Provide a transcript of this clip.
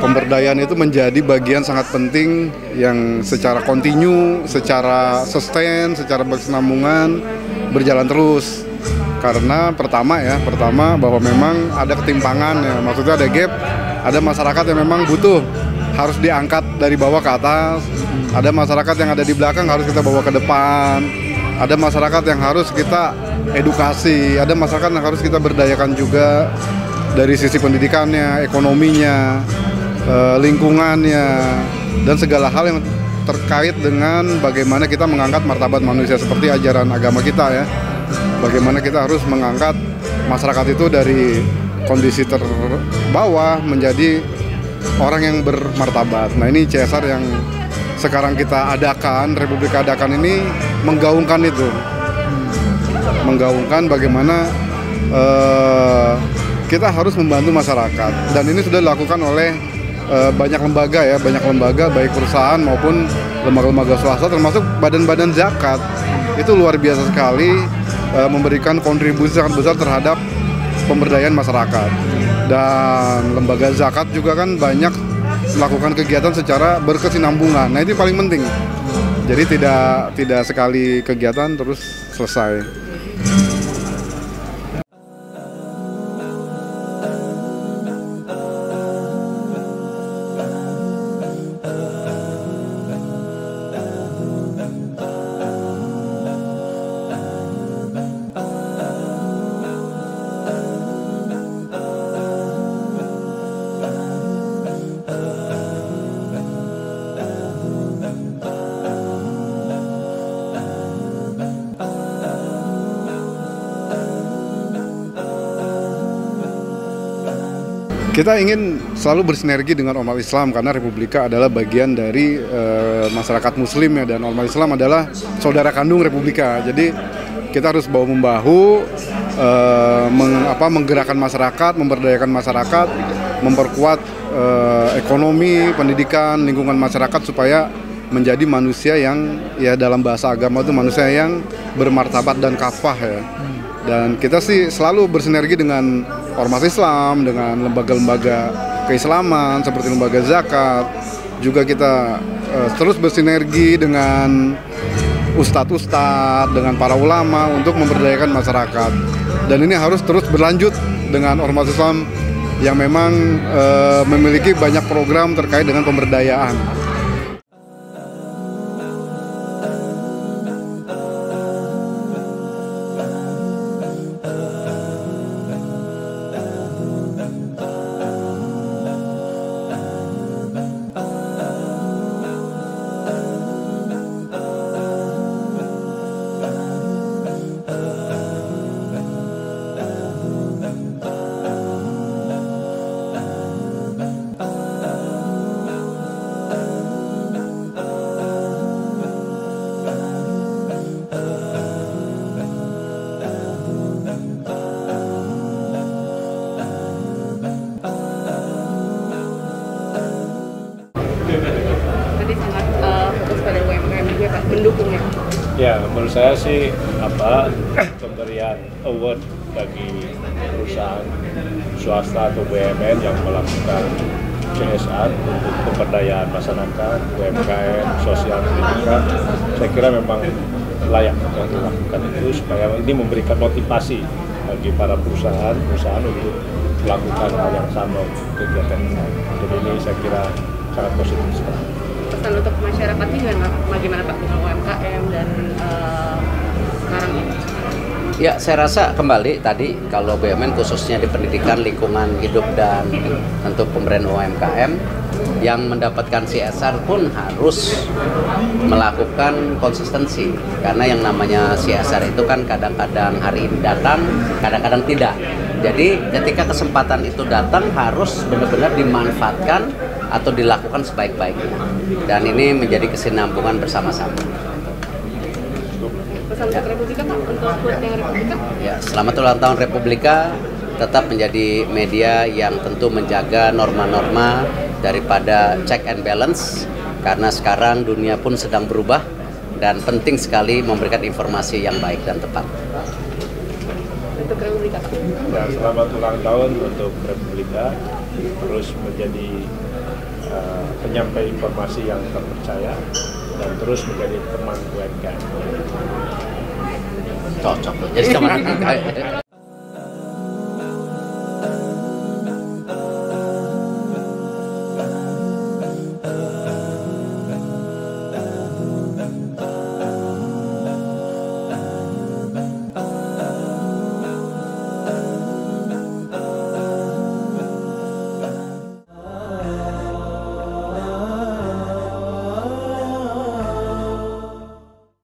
pemberdayaan itu menjadi bagian sangat penting yang secara kontinu, secara sustain, secara berkesinambungan berjalan terus. Karena pertama bahwa memang ada ketimpangan ya, maksudnya ada gap, ada masyarakat yang memang butuh harus diangkat dari bawah ke atas, ada masyarakat yang ada di belakang harus kita bawa ke depan, ada masyarakat yang harus kita edukasi, ada masyarakat yang harus kita berdayakan juga dari sisi pendidikannya, ekonominya, lingkungannya, dan segala hal yang terkait dengan bagaimana kita mengangkat martabat manusia seperti ajaran agama kita ya. Bagaimana kita harus mengangkat masyarakat itu dari kondisi terbawah menjadi orang yang bermartabat. Nah ini CSR yang sekarang kita adakan, Republik adakan ini menggaungkan itu. Menggaungkan bagaimana kita harus membantu masyarakat. Dan ini sudah dilakukan oleh banyak lembaga baik perusahaan maupun lembaga-lembaga swasta termasuk badan-badan zakat. Itu luar biasa sekali memberikan kontribusi sangat besar terhadap pemberdayaan masyarakat. Dan lembaga zakat juga kan banyak melakukan kegiatan secara berkesinambungan. Nah itu paling penting. Jadi tidak sekali kegiatan terus selesai. Kita ingin selalu bersinergi dengan umat Islam karena Republika adalah bagian dari masyarakat Muslim ya, dan umat Islam adalah saudara kandung Republika. Jadi kita harus bahu-membahu menggerakkan masyarakat, memberdayakan masyarakat, memperkuat ekonomi, pendidikan, lingkungan masyarakat supaya menjadi manusia yang ya dalam bahasa agama itu manusia yang bermartabat dan kafah ya. Dan kita sih selalu bersinergi dengan ormas Islam, dengan lembaga-lembaga keislaman seperti lembaga zakat. Juga kita terus bersinergi dengan ustadz-ustadz, dengan para ulama untuk memberdayakan masyarakat. Dan ini harus terus berlanjut dengan ormas Islam yang memang memiliki banyak program terkait dengan pemberdayaan. Tadi sangat fokus pada UMKM juga Pak, mendukungnya. Ya, menurut saya sih pemberian award bagi perusahaan swasta atau BUMN yang melakukan CSR untuk pemberdayaan masyarakat, UMKM, sosial pendidikan, saya kira memang layak yang dilakukan itu supaya ini memberikan motivasi bagi para perusahaan untuk melakukan hal yang sama kegiatan ini. Jadi ini saya kira sangat positif sekali. Pesan untuk masyarakat ini bagaimana Pak dengan UMKM dan sekarang ini? Ya, saya rasa kembali tadi kalau BUMN khususnya di pendidikan, lingkungan hidup dan tentu pemberdayaan UMKM yang mendapatkan CSR pun harus melakukan konsistensi, karena yang namanya CSR itu kan kadang-kadang hari ini datang, kadang-kadang tidak. Jadi ketika kesempatan itu datang harus benar-benar dimanfaatkan atau dilakukan sebaik-baiknya, dan ini menjadi kesinambungan bersama-sama. Pesan untuk Republika Pak, untuk yang Republika? Ya, selamat ulang tahun Republika, tetap menjadi media yang tentu menjaga norma-norma daripada check and balance, karena sekarang dunia pun sedang berubah dan penting sekali memberikan informasi yang baik dan tepat. Untuk Republika Pak? Ya, selamat ulang tahun untuk Republika, terus menjadi penyampai informasi yang terpercaya dan terus menjadi teman UMKM. Cocok loh, jadi teman UMKM.